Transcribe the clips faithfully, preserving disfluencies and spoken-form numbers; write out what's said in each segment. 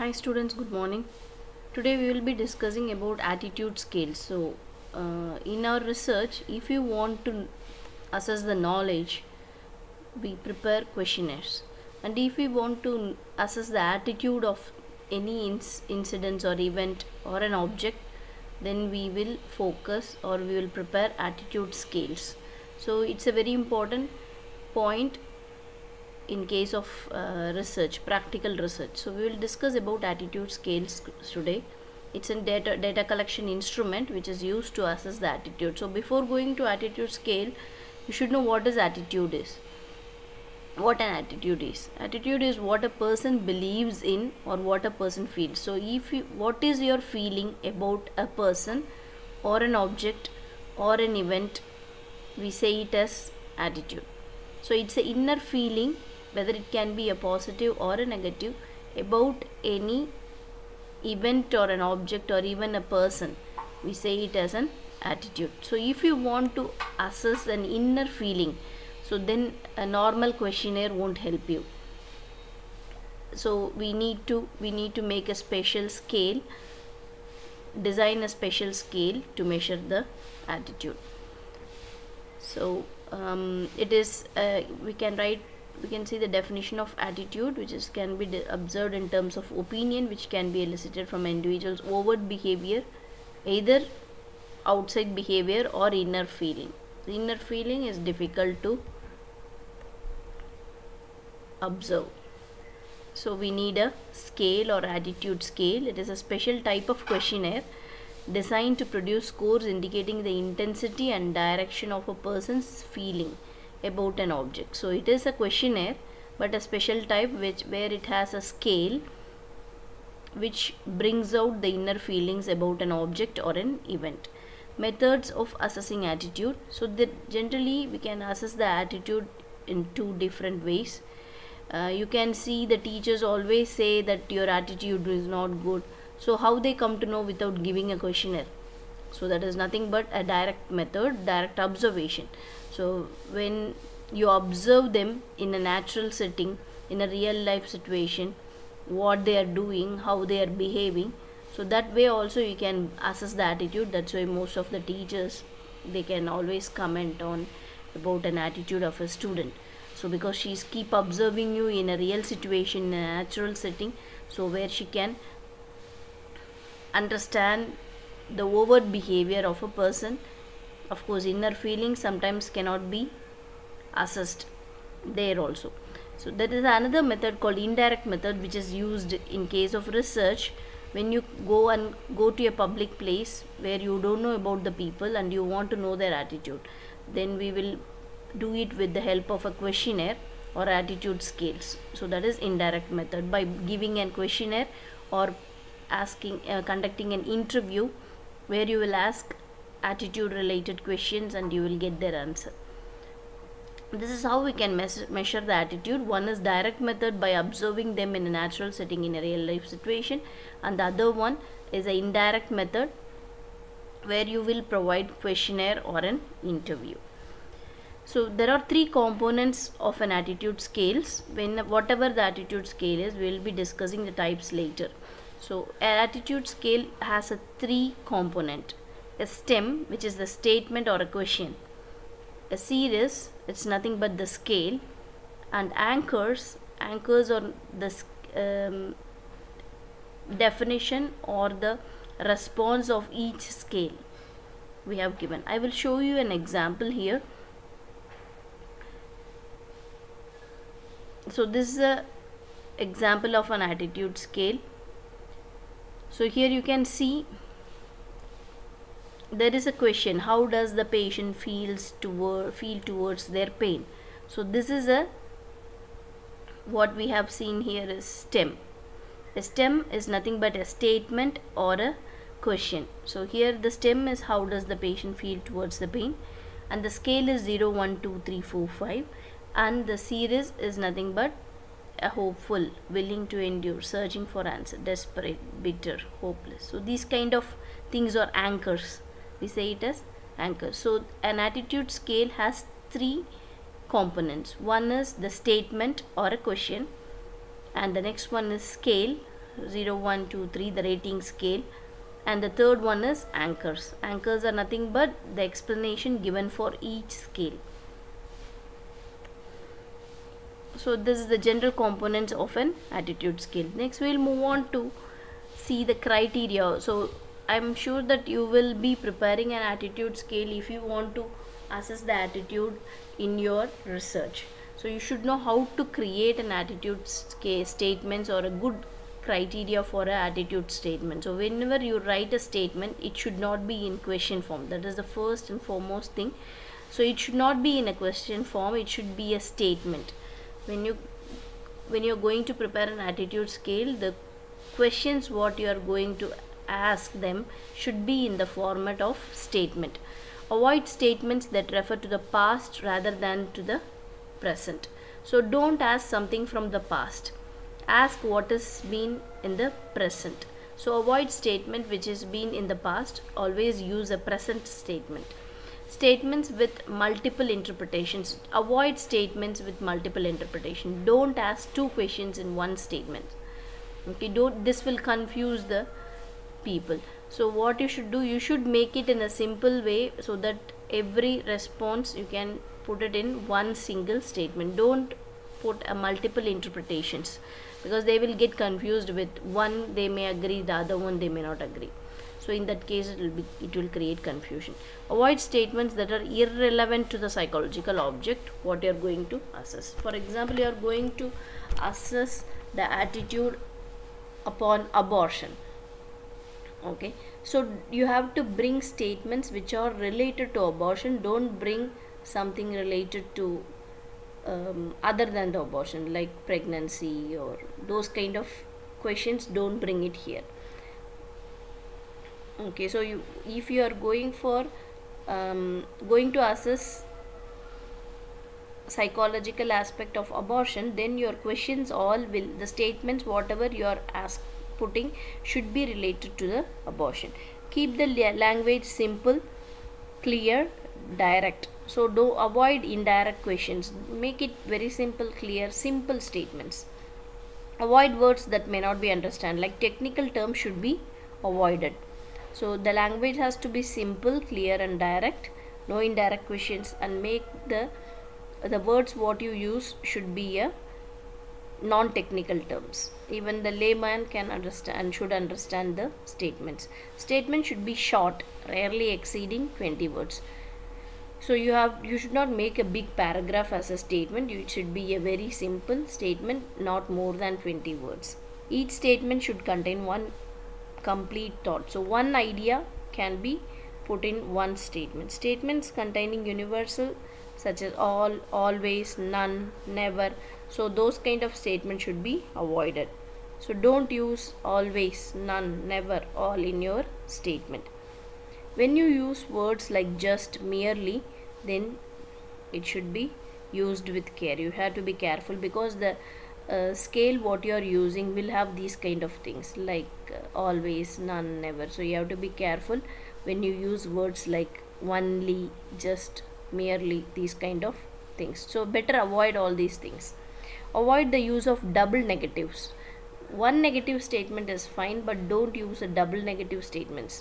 Hi students, good morning. Today we will be discussing about attitude scales. So uh, in our research, if you want to assess the knowledge, we prepare questionnaires, and if we want to assess the attitude of any inc- incidents or event or an object, then we will focus or we will prepare attitude scales. So it's a very important point in case of uh, research, practical research. So we will discuss about attitude scales today. It's a data data collection instrument which is used to assess the attitude. So before going to attitude scale, you should know what is attitude is. What an attitude is. Attitude is what a person believes in or what a person feels. So if you, what is your feeling about a person or an object or an event, we say it as attitude. So it's an inner feeling, whether it can be a positive or a negative, about any event or an object or even a person. We say it as an attitude. So if you want to assess an inner feeling, so then a normal questionnaire won't help you. So we need to we need to make a special scale, design a special scale to measure the attitude. So um, it is uh, we can write we can see the definition of attitude, which is can be observed in terms of opinion, which can be elicited from individuals overt behavior, either outside behavior or inner feeling. The inner feeling is difficult to observe. So we need a scale or attitude scale. It is a special type of questionnaire designed to produce scores indicating the intensity and direction of a person's feeling about an object. So it is a questionnaire, but a special type which where it has a scale which brings out the inner feelings about an object or an event. Methods of assessing attitude. So that generally we can assess the attitude in two different ways. Uh, you can see the teachers always say that your attitude is not good. So how they come to know without giving a questionnaire? So that is nothing but a direct method, direct observation. So when you observe them in a natural setting, in a real life situation, what they are doing, how they are behaving, so that way also you can assess the attitude. That's why most of the teachers, they can always comment on about an attitude of a student. So because she's keep observing you in a real situation, in a natural setting, so where she can understand the overt behavior of a person. Of course, inner feelings sometimes cannot be assessed there also. So there is another method called indirect method, which is used in case of research. When you go and go to a public place where you don't know about the people and you want to know their attitude, then we will do it with the help of a questionnaire or attitude scales. So that is indirect method, by giving a questionnaire or asking uh, conducting an interview where you will ask attitude related questions and you will get their answer. This is how we can measure, measure the attitude. One is direct method, by observing them in a natural setting in a real life situation, and the other one is an indirect method where you will provide questionnaire or an interview. So there are three components of an attitude scales. When whatever the attitude scale is, we will be discussing the types later. So an attitude scale has a three component: a stem, which is the statement or a question; a series, it's nothing but the scale; and anchors. Anchors are the um, definition or the response of each scale we have given. I will show you an example here. So this is a example of an attitude scale. So here you can see there is a question: how does the patient feels toward feel towards their pain? So this is a what we have seen here is stem. A stem is nothing but a statement or a question. So here the stem is how does the patient feel towards the pain, and the scale is zero, one, two, three, four, five, and the series is nothing but a hopeful, willing to endure, searching for answer, desperate, bitter, hopeless. So these kind of things are anchors. We say it as anchors. So an attitude scale has three components. One is the statement or a question, and the next one is scale, zero, one, two, three, the rating scale. And the third one is anchors. Anchors are nothing but the explanation given for each scale. So this is the general components of an attitude scale. Next we will move on to see the criteria. So I'm sure that you will be preparing an attitude scale if you want to assess the attitude in your research. So you should know how to create an attitude scale statements or a good criteria for an attitude statement. So whenever you write a statement, it should not be in question form. That is the first and foremost thing. So it should not be in a question form, it should be a statement. When you when you're going to prepare an attitude scale, the questions what you are going to ask them should be in the format of statement. Avoid statements that refer to the past rather than to the present. So don't ask something from the past, ask what has been in the present. So avoid statement which has been in the past, always use a present statement. Statements with multiple interpretations. Avoid statements with multiple interpretation. Don't ask two questions in one statement. Okay, don't, this will confuse the people. So what you should do, you should make it in a simple way so that every response you can put it in one single statement. Don't put a multiple interpretations, because they will get confused with one they may agree, the other one they may not agree. So in that case it will be it will create confusion. Avoid statements that are irrelevant to the psychological object what you are going to assess. For example, you are going to assess the attitude upon abortion. Okay, so you have to bring statements which are related to abortion. Don't bring something related to um, other than the abortion, like pregnancy or those kind of questions. Don't bring it here. Okay, so you if you are going for um, going to assess psychological aspect of abortion, then your questions all will, the statements whatever you are asked putting should be related to the abortion. Keep the language simple, clear, direct. So do avoid indirect questions, make it very simple, clear, simple statements. Avoid words that may not be understood, like technical terms should be avoided. So the language has to be simple, clear and direct, no indirect questions, and make the the words what you use should be a non-technical terms. Even the layman can understand, should understand the statements. Statement should be short, rarely exceeding twenty words. So you have you should not make a big paragraph as a statement. It should be a very simple statement, not more than twenty words. Each statement should contain one complete thought. So one idea can be put in one statement. Statements containing universal such as all, always, none, never, so those kind of statements should be avoided. So don't use always, none, never, all in your statement. When you use words like just, merely, then it should be used with care. You have to be careful, because the uh, scale what you are using will have these kind of things like uh, always, none, never. So you have to be careful when you use words like only, just, merely, these kind of things. So better avoid all these things. Avoid the use of double negatives. One negative statement is fine, but don't use a double negative statements.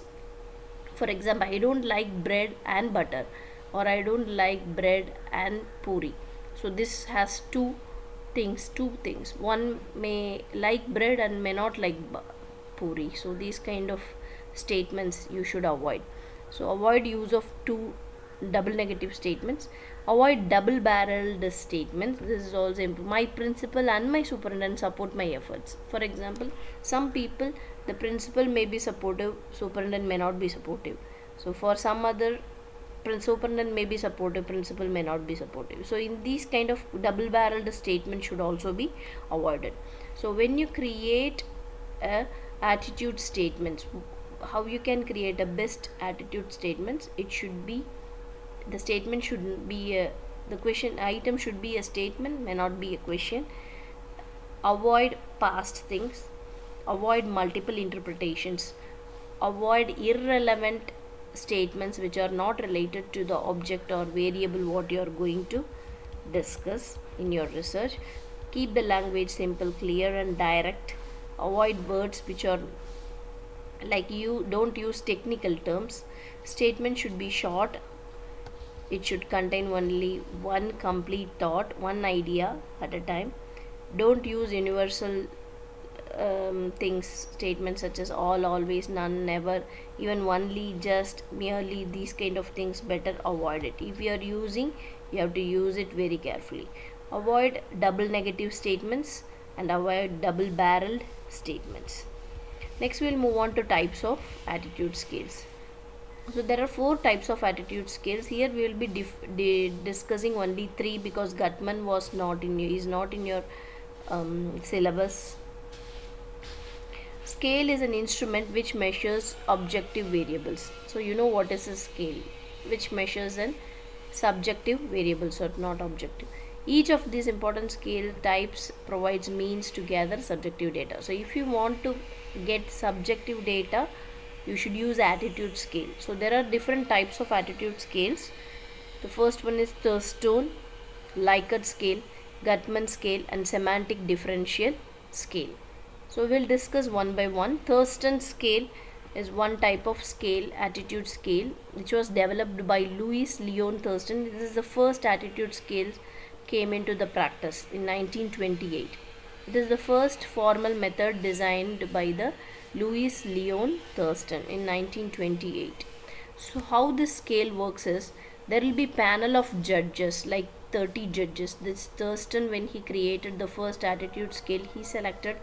For example, I don't like bread and butter, or I don't like bread and puri. So this has two things, two things. One may like bread and may not like puri. So these kind of statements you should avoid. So avoid use of two double negative statements. Avoid double barreled statements. This is also important. My principal and my superintendent support my efforts. For example, some people, the principal may be supportive, superintendent may not be supportive. So for some other, superintendent may be supportive, principal may not be supportive. So in these kind of double barreled statements should also be avoided. So when you create a attitude statements, how you can create a best attitude statements, it should be, the statement should be a, the question item should be a statement, may not be a question. Avoid past things, avoid multiple interpretations, avoid irrelevant statements which are not related to the object or variable what you are going to discuss in your research. Keep the language simple, clear and direct. Avoid words which are like, you don't use technical terms. Statement should be short. It should contain only one complete thought, one idea at a time. Don't use universal um, things, statements such as all, always, none, never, even only, just, merely. These kind of things, better avoid it. If you are using, you have to use it very carefully. Avoid double negative statements and avoid double barreled statements. Next we will move on to types of attitude scales. So there are four types of attitude scales. Here we will be dif- di- discussing only three, because Gutman was not in you is not in your um, syllabus. Scale is an instrument which measures objective variables. So you know what is a scale, which measures an subjective variables or not objective. Each of these important scale types provides means to gather subjective data. So if you want to get subjective data, you should use attitude scale. So there are different types of attitude scales. The first one is Thurston, Likert scale, Gutman scale, and semantic differential scale. So we'll discuss one by one. Thurston scale is one type of scale, attitude scale, which was developed by Louis Leon Thurston. This is the first attitude scale came into the practice in nineteen twenty-eight. It is the first formal method designed by the Louis Leon Thurston in nineteen twenty-eight. So how this scale works is, there will be panel of judges, like thirty judges. This Thurston, when he created the first attitude scale, he selected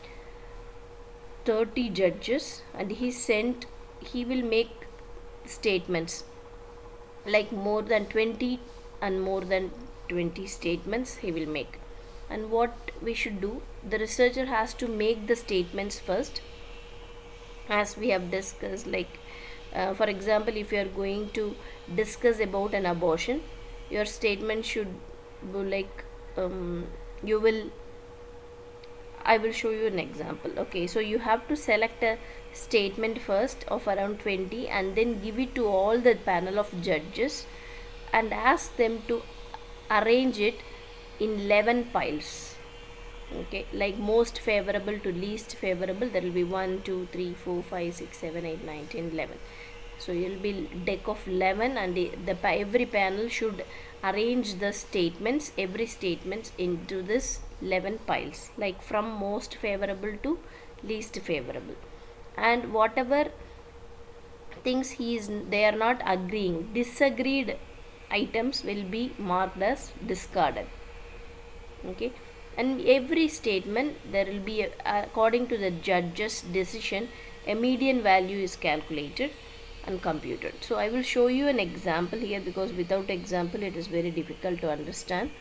thirty judges, and he sent he will make statements like more than twenty and more than twenty statements he will make. And what we should do, the researcher has to make the statements first, as we have discussed. Like uh, for example, if you are going to discuss about an abortion, your statement should be like, um, you will I will show you an example. Okay, so you have to select a statement first of around twenty, and then give it to all the panel of judges and ask them to arrange it in eleven piles. Okay, like most favorable to least favorable, there will be one, two, three, four, five, six, seven, eight, nine, ten, eleven. So you will be deck of eleven, and the, the every panel should arrange the statements, every statements into this eleven piles, like from most favorable to least favorable. And whatever things he is they are not agreeing, disagreed items will be marked as discarded. Okay, and every statement, there will be a, according to the judge's decision, a median value is calculated and computed. So I will show you an example here, because without example it is very difficult to understand.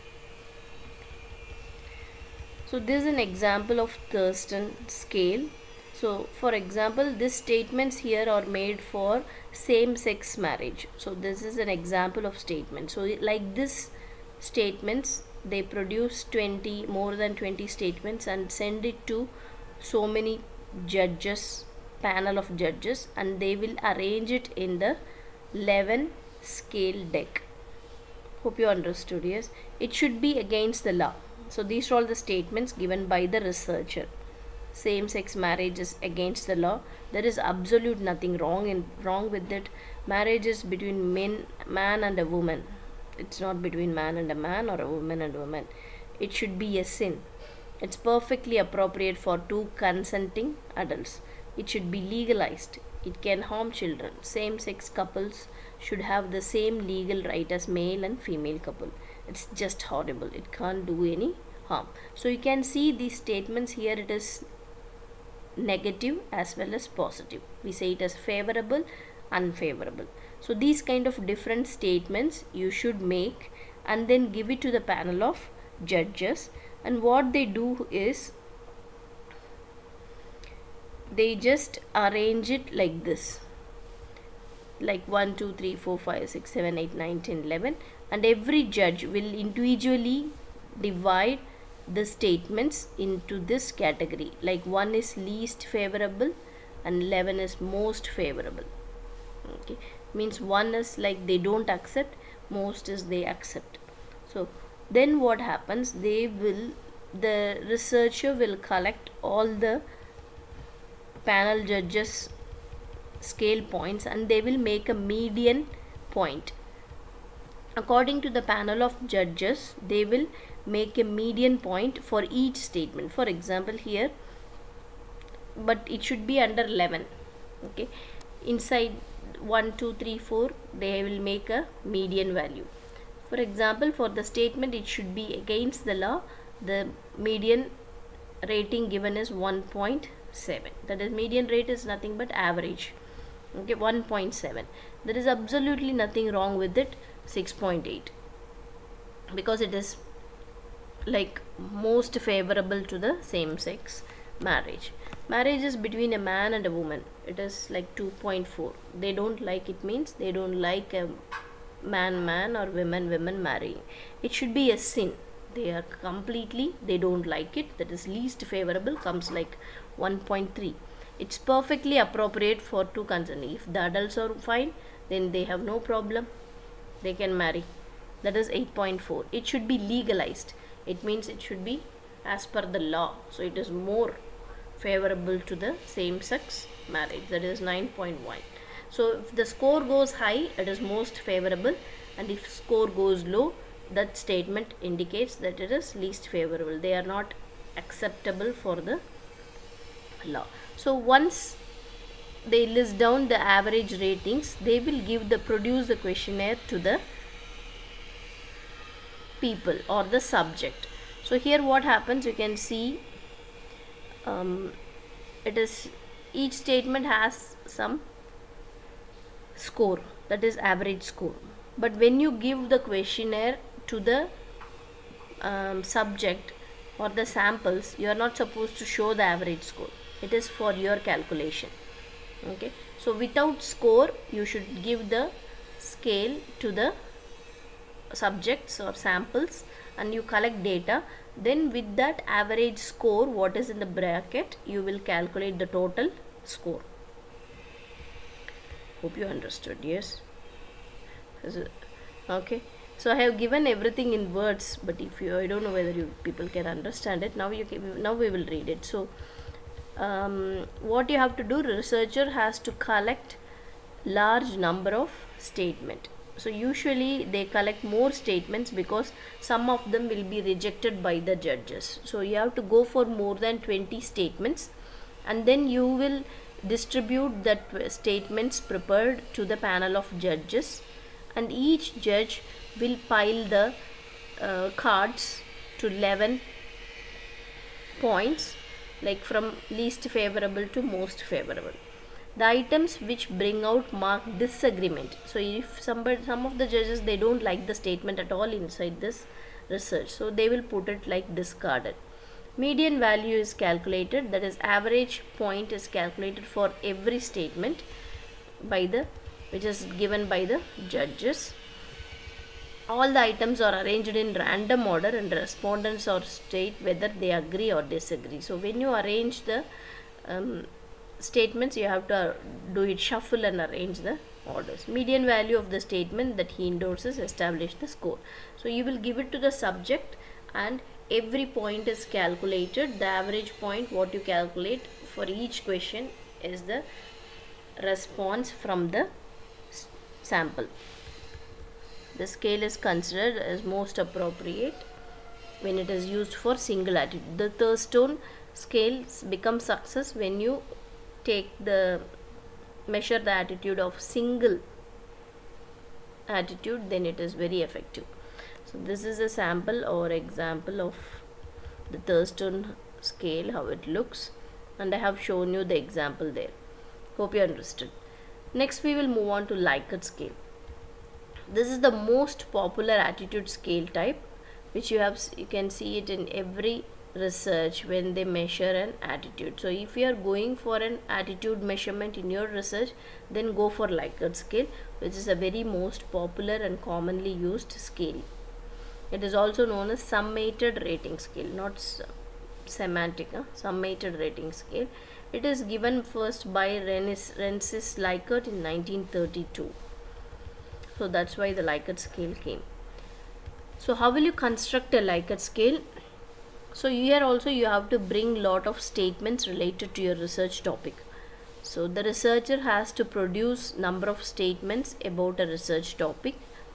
So this is an example of Thurston scale. So for example, these statements here are made for same-sex marriage. So this is an example of statement. So like this statements, they produce twenty, more than twenty statements, and send it to so many judges, panel of judges, and they will arrange it in the eleven scale deck. Hope you understood. Yes, it should be against the law. So these are all the statements given by the researcher. Same-sex marriage is against the law. There is absolute nothing wrong in wrong with it. Marriage is between men, man and a woman. It's not between man and a man or a woman and a woman. It should be a sin. It's perfectly appropriate for two consenting adults. It should be legalized. It can harm children. Same-sex couples should have the same legal right as male and female couple. It's just horrible. It can't do any harm. So you can see these statements here. It is negative as well as positive. We say it as favorable, unfavorable. So these kind of different statements you should make, and then give it to the panel of judges. And what they do is, they just arrange it like this, like one, two, three, four, five, six, seven, eight, nine, ten, eleven, and every judge will individually divide the statements into this category. Like one is least favorable and eleven is most favorable. Okay, means one is like they don't accept, most is they accept. So then what happens, they will the researcher will collect all the panel judges scale points and they will make a median point. According to the panel of judges, they will make a median point for each statement. For example, here, but it should be under eleven. Okay, inside one, two, three, four, they will make a median value. For example, for the statement, it should be against the law. The median rating given is one point seven. That is, median rate is nothing but average. Okay, one point seven. There is absolutely nothing wrong with it. six point eight, because it is like most favorable to the same sex marriage. Marriage is between a man and a woman. It is like two point four. They don't like, it means they don't like a man man or women women marrying. It should be a sin. They are completely, they don't like it. That is least favorable, comes like one point three. It's perfectly appropriate for two concerned. If the adults are fine, then they have no problem, they can marry. That is eight point four. It should be legalized. It means it should be as per the law. So it is more favorable to the same sex marriage. That is nine point one. So if the score goes high, it is most favorable, and if score goes low, that statement indicates that it is least favorable. They are not acceptable for the law. So once they list down the average ratings, they will give the produce the questionnaire to the people or the subject. So here what happens, you can see um, it is, each statement has some score, that is average score. But when you give the questionnaire to the um, subject or the samples, you are not supposed to show the average score. It is for your calculation. Okay, so without score, you should give the scale to the subjects or samples and you collect data. Then with that average score, what is in the bracket, you will calculate the total score. Hope you understood. Yes. Okay, so I have given everything in words, but if you, I don't know whether you people can understand it. Now you can, now we will read it. So um, what you have to do, researcher has to collect large number of statement. So usually they collect more statements because some of them will be rejected by the judges. So you have to go for more than twenty statements, and then you will distribute that statements prepared to the panel of judges, and each judge will pile the uh, cards to eleven points, like from least favorable to most favorable. The items which bring out mark disagreement. So if somebody, some of the judges, they don't like the statement at all inside this research, so they will put it like discarded. Median value is calculated, that is average point is calculated for every statement by the, which is given by the judges. All the items are arranged in random order and respondents or state whether they agree or disagree. So when you arrange the um, statements, you have to do it shuffle and arrange the orders. Median value of the statement that he endorses establish the score. So you will give it to the subject and every point is calculated. The average point what you calculate for each question is the response from the sample. The scale is considered as most appropriate when it is used for single attitude. The Thurstone scale becomes success when you take the measure the attitude of single attitude, then it is very effective. So this is a sample or example of the Thurstone scale, how it looks, and I have shown you the example there. Hope you understood. Next we will move on to Likert scale. This is the most popular attitude scale type, which you have, you can see it in every research when they measure an attitude. So if you are going for an attitude measurement in your research, then go for Likert scale, which is a very most popular and commonly used scale. It is also known as summated rating scale, not semantic, huh? Summated rating scale. It is given first by Rensis Likert in nineteen thirty-two. So that's why the Likert scale came. So how will you construct a Likert scale? So here also you have to bring lot of statements related to your research topic. So the researcher has to produce number of statements about a research topic,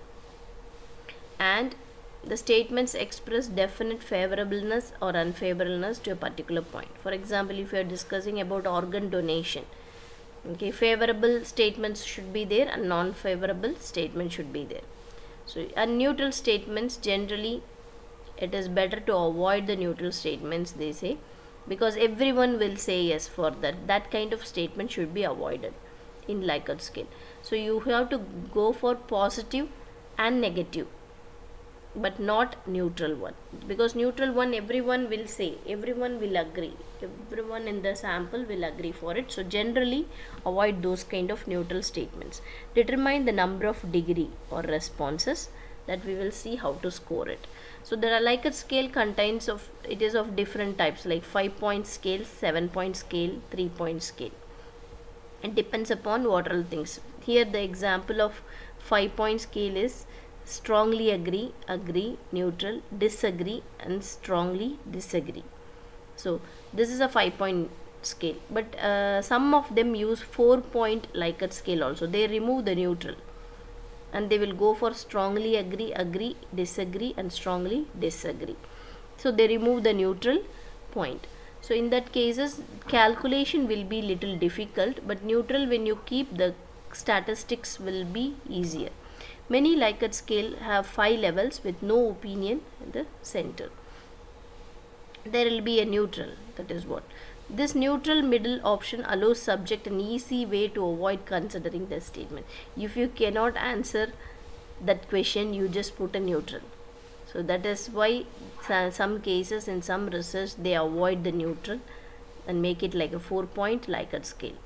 and the statements express definite favorableness or unfavorableness to a particular point. For example, if you are discussing about organ donation, okay, favorable statements should be there and non-favorable statements should be there. So and neutral statements, generally it is better to avoid the neutral statements, they say, because everyone will say yes for that. That kind of statement should be avoided in Likert scale. So you have to go for positive and negative, but not neutral one, because neutral one everyone will say, everyone will agree, everyone in the sample will agree for it. So generally avoid those kind of neutral statements. Determine the number of degree or responses, that we will see how to score it. So the Likert scale contains of, it is of different types, like five point scale, seven point scale, three point scale. It depends upon what all things. Here the example of five point scale is strongly agree, agree, neutral, disagree, and strongly disagree. So this is a five point scale, but uh, some of them use four point Likert scale also. They remove the neutral and they will go for strongly agree, agree, disagree, and strongly disagree. So they remove the neutral point. So in that cases calculation will be little difficult, but neutral, when you keep, the statistics will be easier. Many Likert scale have five levels with no opinion in the center. There will be a neutral, that is what. This neutral middle option allows subject an easy way to avoid considering the statement. If you cannot answer that question, you just put a neutral. So that is why some cases in some research they avoid the neutral and make it like a four point Likert scale.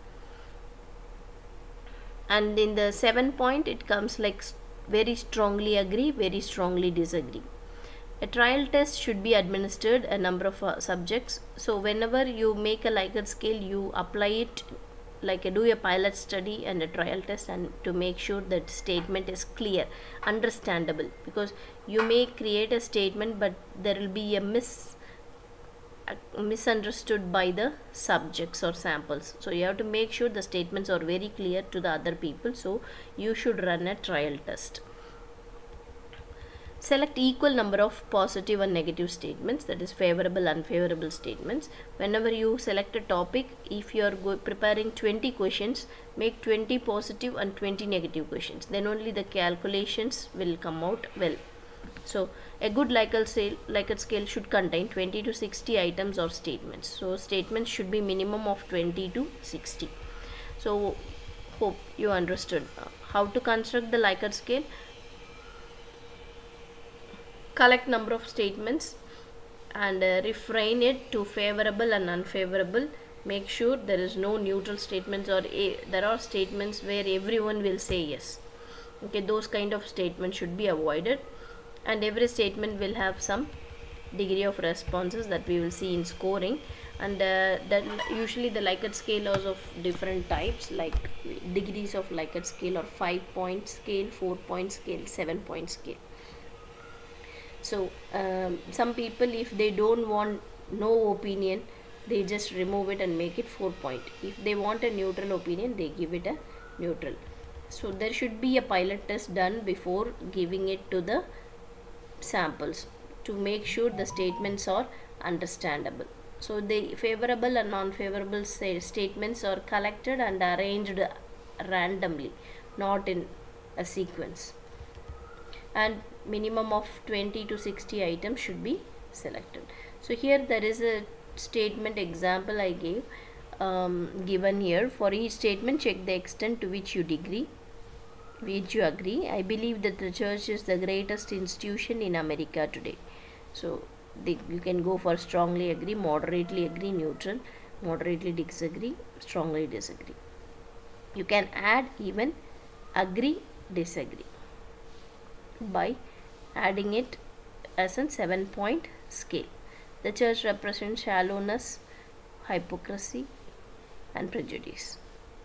And in the seven point it comes like very strongly agree, very strongly disagree. A trial test should be administered a number of uh, subjects. So whenever you make a Likert scale, you apply it, like a, do a pilot study and a trial test, and to make sure that statement is clear, understandable, because you may create a statement but there will be a mis uh, misunderstood by the subjects or samples. So you have to make sure the statements are very clear to the other people. So you should run a trial test. Select equal number of positive and negative statements, that is favorable, unfavorable statements. Whenever you select a topic, if you are preparing twenty questions, make twenty positive and twenty negative questions. Then only the calculations will come out well. So a good Likert scale, Likert scale should contain twenty to sixty items or statements. So statements should be minimum of twenty to sixty. So hope you understood how to construct the Likert scale. Collect number of statements and uh, refrain it to favorable and unfavorable. Make sure there is no neutral statements, or a, there are statements where everyone will say yes. Okay, those kind of statements should be avoided, and every statement will have some degree of responses that we will see in scoring. And uh, that usually the Likert scale is of different types, like degrees of Likert scale or five point scale, four point scale, seven point scale. So um, some people, if they don't want no opinion, they just remove it and make it four point. If they want a neutral opinion, they give it a neutral. So there should be a pilot test done before giving it to the samples to make sure the statements are understandable. So the favorable and non-favorable statements are collected and arranged randomly, not in a sequence. And minimum of twenty to sixty items should be selected. So here there is a statement example I gave um, given here. For each statement, check the extent to which you agree which you agree. I believe that the church is the greatest institution in America today. So they, you can go for strongly agree, moderately agree, neutral, moderately disagree, strongly disagree. You can add even agree, disagree by adding it as a seven point scale. The church represents shallowness, hypocrisy, and prejudice.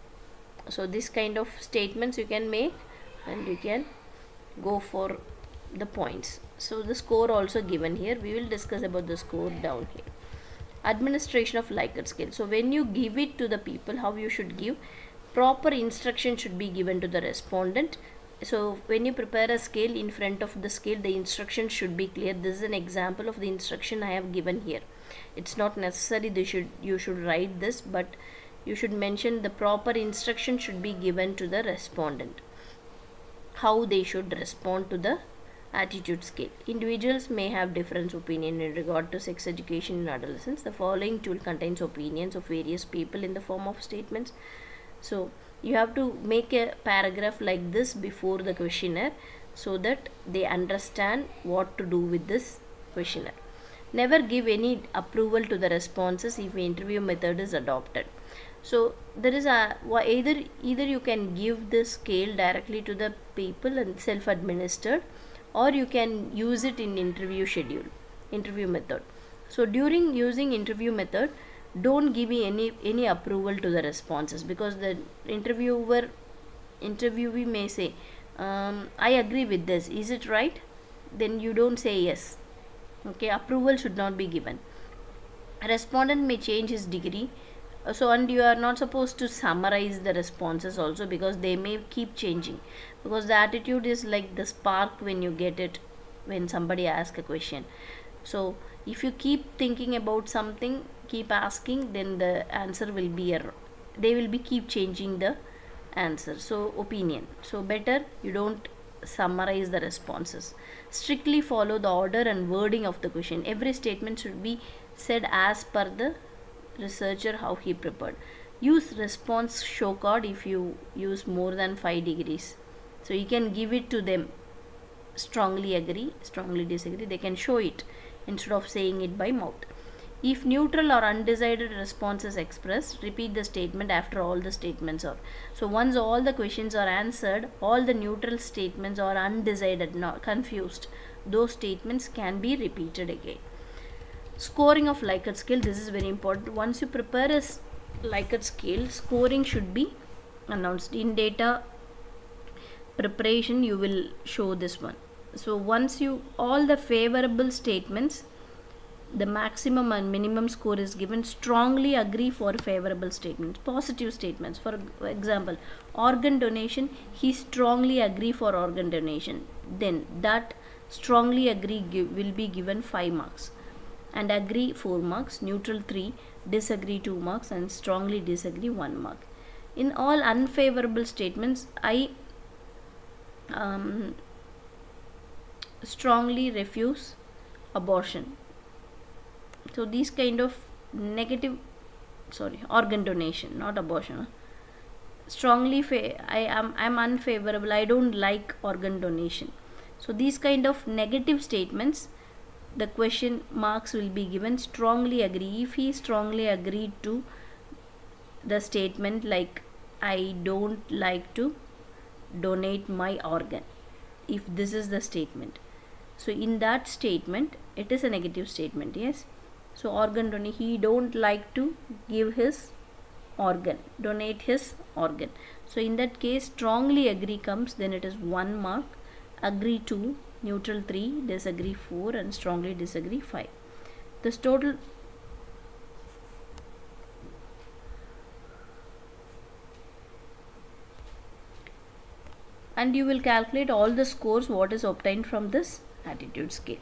So this kind of statements you can make, and you can go for the points. So the score also given here. We will discuss about the score down here. Administration of Likert scale. So when you give it to the people, how you should give, proper instruction should be given to the respondent. So when you prepare a scale, in front of the scale the instruction should be clear. This is an example of the instruction I have given here. It's not necessary they should you should write this, but you should mention the proper instruction should be given to the respondent, how they should respond to the attitude scale. Individuals may have different opinion in regard to sex education in adolescence. The following tool contains opinions of various people in the form of statements. So you have to make a paragraph like this before the questionnaire so that they understand what to do with this questionnaire. Never give any approval to the responses if interview method is adopted. So there is a either either you can give the scale directly to the people and self-administered, or you can use it in interview schedule, interview method. So during using interview method, don't give any any approval to the responses, because the interviewer interviewee may say, um, I agree with this, is it right? Then you don't say yes. Okay, approval should not be given. A respondent may change his degree. So, and you are not supposed to summarize the responses also, because they may keep changing, because the attitude is like the spark when you get it when somebody asks a question. So if you keep thinking about something, keep asking, then the answer will be a they will be keep changing the answer. So opinion, so better you don't summarize the responses. Strictly follow the order and wording of the question. Every statement should be said as per the researcher how he prepared. Use response show card if you use more than five degrees. So you can give it to them, strongly agree, strongly disagree, they can show it instead of saying it by mouth. If neutral or undecided response is expressed, repeat the statement after all the statements are. So once all the questions are answered, all the neutral statements or undecided, not confused, those statements can be repeated again. Scoring of Likert scale, this is very important. Once you prepare a Likert scale, scoring should be announced. In data preparation you will show this one. So once you all the favorable statements, the maximum and minimum score is given. Strongly agree for favorable statements. Positive statements, for example, organ donation, he strongly agree for organ donation, then that strongly agree give, will be given five marks, and agree four marks, neutral three, disagree two marks, and strongly disagree one mark. In all unfavorable statements, I um, strongly refuse abortion. So these kind of negative, sorry, organ donation, not abortion. Huh? Strongly, fa I am I am unfavorable. I don't like organ donation. So these kind of negative statements, the question marks will be given. Strongly agree. If he strongly agreed to the statement like I don't like to donate my organ, if this is the statement, so in that statement it is a negative statement. Yes. So organ donate, he don't like to give his organ, donate his organ. So in that case strongly agree comes, then it is one mark, agree two, neutral three, disagree four, and strongly disagree five. This total and you will calculate all the scores what is obtained from this attitude scale.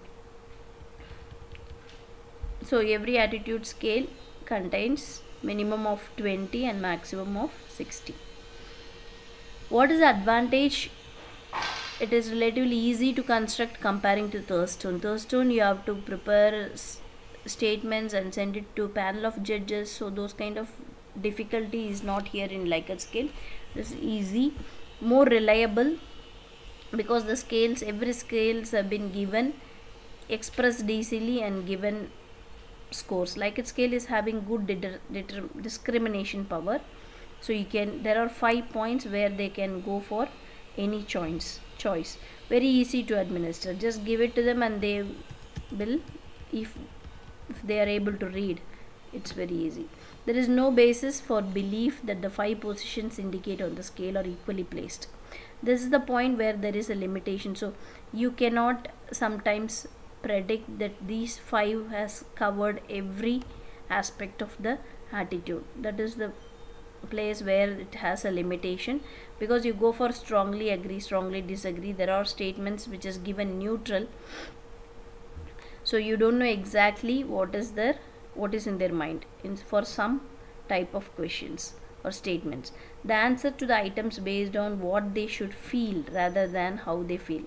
So every attitude scale contains minimum of twenty and maximum of sixty. What is the advantage? It is relatively easy to construct comparing to Thurstone. Thurstone you have to prepare statements and send it to panel of judges, so those kind of difficulty is not here in Likert scale. This is easy, more reliable, because the scales, every scales have been given, expressed easily and given scores. Likert scale is having good discrimination power, so you can, there are five points where they can go for any choice choice very easy to administer. Just give it to them and they will, if if they are able to read, It's very easy. There is no basis for belief that the five positions indicated on the scale are equally placed. This is the point where there is a limitation. So you cannot sometimes predict that these five has covered every aspect of the attitude. That is the place where it has a limitation, because you go for strongly agree, strongly disagree. There are statements which is given neutral, so you don't know exactly what is their what is in their mind in for some type of questions or statements. The answer to the items based on what they should feel rather than how they feel.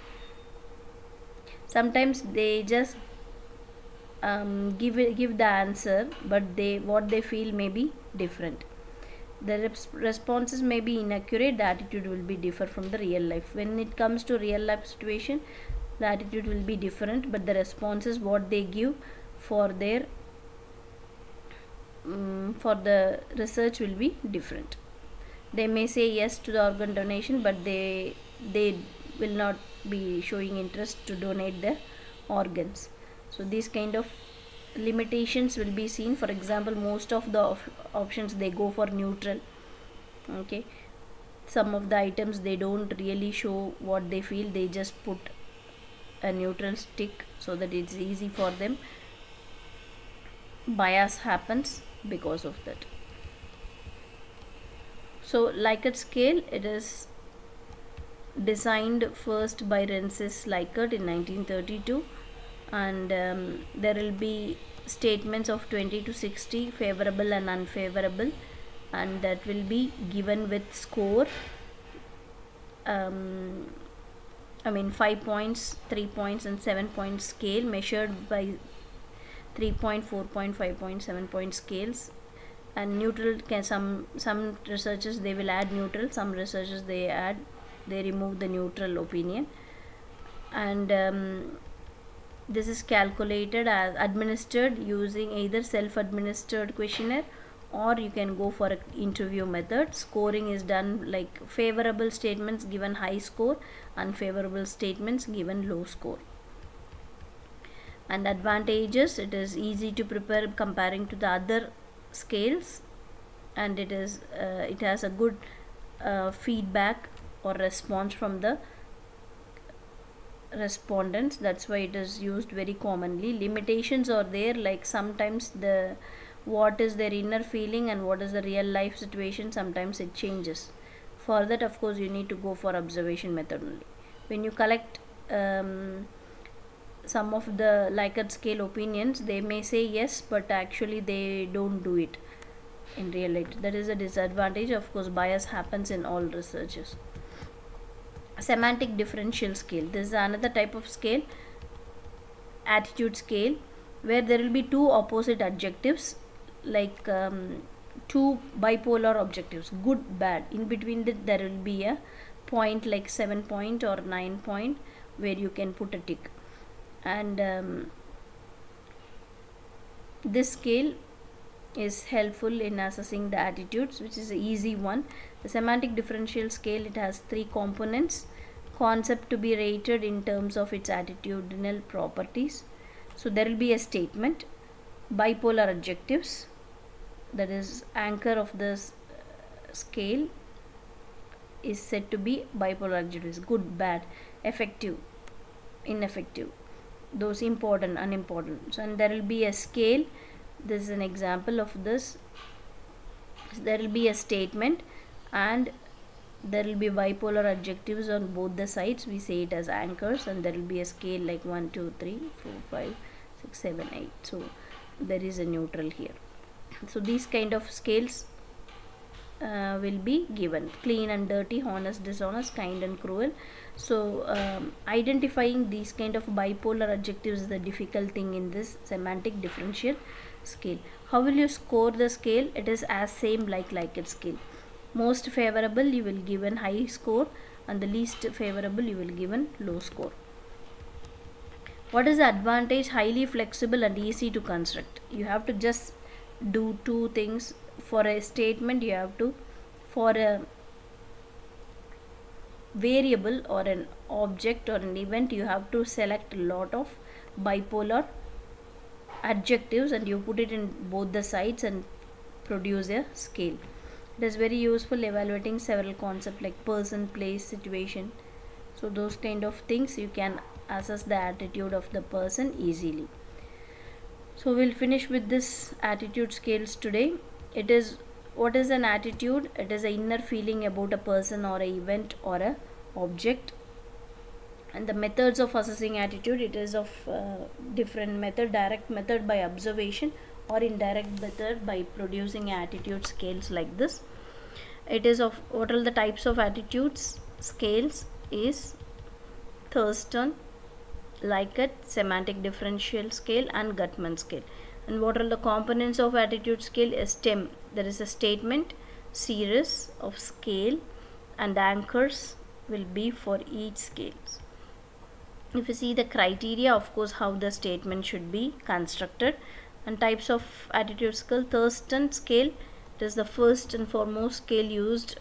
Sometimes they just um, give it, give the answer, but they what they feel may be different. The res- responses may be inaccurate. The attitude will be differ from the real life. When it comes to real life situation, the attitude will be different, but the responses what they give for their um, for the research will be different. They may say yes to the organ donation, but they they will not be showing interest to donate their organs. So these kind of limitations will be seen. For example, most of the op- options they go for neutral. Okay, some of the items they don't really show what they feel, they just put a neutral stick so that it's easy for them. Bias happens because of that. So Likert scale, it is designed first by Rensis Likert in nineteen thirty-two, and um, there will be statements of twenty to sixty, favorable and unfavorable, and that will be given with score. um, I mean five points, three points and seven point scale measured by three point, four point, five point, seven point scales. And neutral can some some researchers they will add neutral, some researchers they add they remove the neutral opinion. And um, this is calculated as administered using either self-administered questionnaire, or you can go for an interview method. Scoring is done like favorable statements given high score, unfavorable statements given low score. And advantages, it is easy to prepare comparing to the other scales, and it is uh, it has a good uh, feedback or response from the respondents. That's why it is used very commonly. Limitations are there, like sometimes the what is their inner feeling and what is the real life situation, sometimes it changes. For that, of course, you need to go for observation method only. When you collect um, some of the Likert scale opinions, they may say yes, but actually they don't do it in real life. That is a disadvantage. Of course, bias happens in all researches. Semantic differential scale, this is another type of scale, attitude scale, where there will be two opposite adjectives, like um, two bipolar objectives, good bad. In between that there will be a point like seven point or nine point where you can put a tick. And um, this scale is helpful in assessing the attitudes, which is an easy one. The semantic differential scale, it has three components. Concept to be rated in terms of its attitudinal properties. So there will be a statement, bipolar adjectives, that is anchor of this scale is said to be bipolar adjectives, good, bad, effective, ineffective, those important, unimportant. So, and there will be a scale. This is an example of this. There will be a statement and there will be bipolar adjectives on both the sides. We say it as anchors, and there will be a scale like one, two, three, four, five, six, seven, eight. So there is a neutral here. So these kind of scales uh, will be given: clean and dirty, honest, dishonest, kind and cruel. So um, identifying these kind of bipolar adjectives is the difficult thing in this semantic differential scale. How will you score the scale? It is as same like Likert scale. Most favorable you will given high score, and the least favorable you will given low score. What is the advantage? Highly flexible and easy to construct. You have to just do two things. For a statement, you have to, for a variable or an object or an event, you have to select a lot of bipolar adjectives and you put it in both the sides and produce a scale. It is very useful evaluating several concepts like person, place, situation. So those kind of things you can assess the attitude of the person easily. So we'll finish with this attitude scales today. It is, what is an attitude? It is an inner feeling about a person or a event or a object. And the methods of assessing attitude, it is of uh, different method: direct method by observation, or indirect method by producing attitude scales like this. It is of, what are the types of attitudes scales is Thurston, Likert, semantic differential scale, and Gutman scale. And what are the components of attitude scale? A stem, there is a statement, series of scale, and anchors will be for each scales. If you see the criteria, of course, how the statement should be constructed. And types of attitude scale: Thurston scale, it is the first and foremost scale used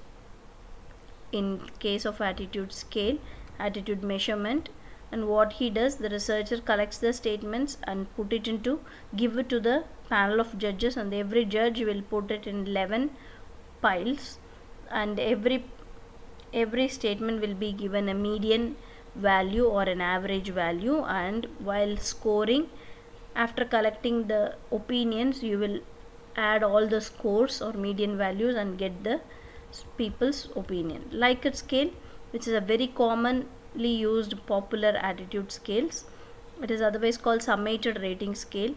in case of attitude scale, attitude measurement. And what he does, the researcher collects the statements and put it into, give it to the panel of judges, and every judge will put it in eleven piles, and every every statement will be given a median value or an average value. And while scoring, after collecting the opinions, you will add all the scores or median values and get the people's opinion. Likert scale, which is a very commonly used popular attitude scales. It is otherwise called summated rating scale.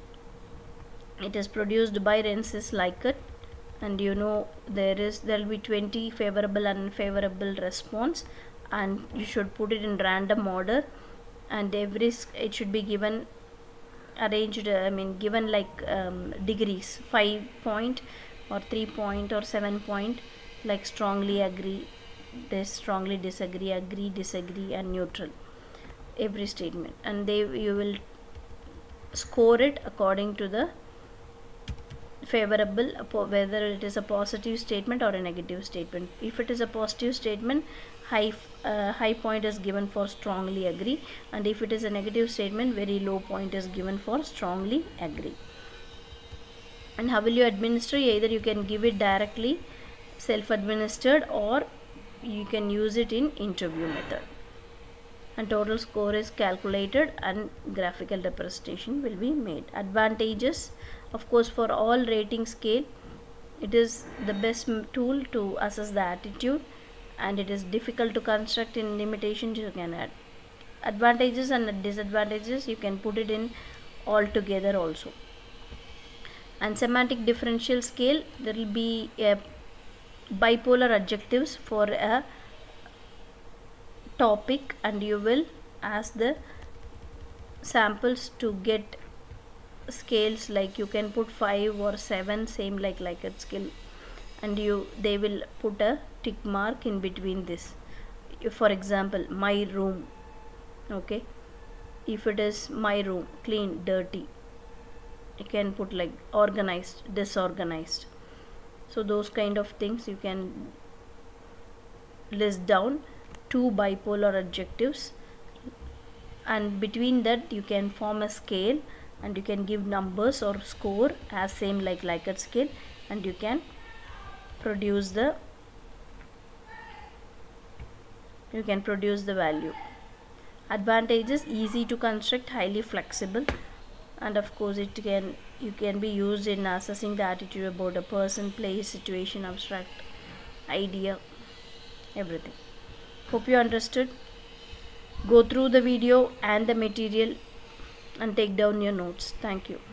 It is produced by Rensis Likert, and you know there is there will be twenty favorable and unfavorable response, and you should put it in random order, and every it should be given arranged I mean given like um, degrees, five point or three point or seven point, like strongly agree, dis strongly disagree, agree, disagree, and neutral, every statement. And they you will score it according to the favorable, whether it is a positive statement or a negative statement. If it is a positive statement, high uh, high point is given for strongly agree, and if it is a negative statement, very low point is given for strongly agree. And how will you administer? Either you can give it directly self administered, or you can use it in interview method. And total score is calculated and graphical representation will be made. Advantages, of course, for all rating scale, it is the best tool to assess the attitude, and it is difficult to construct. In limitations you can add. Advantages and disadvantages, you can put it in all together also. And semantic differential scale, there will be a bipolar adjectives for a topic, and you will ask the samples to get scales, like you can put five or seven, same like Likert scale, and you they will put a tick mark in between this. If, for example, my room, okay, if it is my room, clean, dirty, you can put like organized, disorganized. So those kind of things you can list down two bipolar adjectives, and between that you can form a scale, and you can give numbers or score as same like Likert scale, and you can produce the you can produce the value. Advantages: easy to construct, highly flexible, and of course it can you can be used in assessing the attitude about a person, place, situation, abstract idea, everything. Hope you understood. Go through the video and the material and take down your notes. Thank you.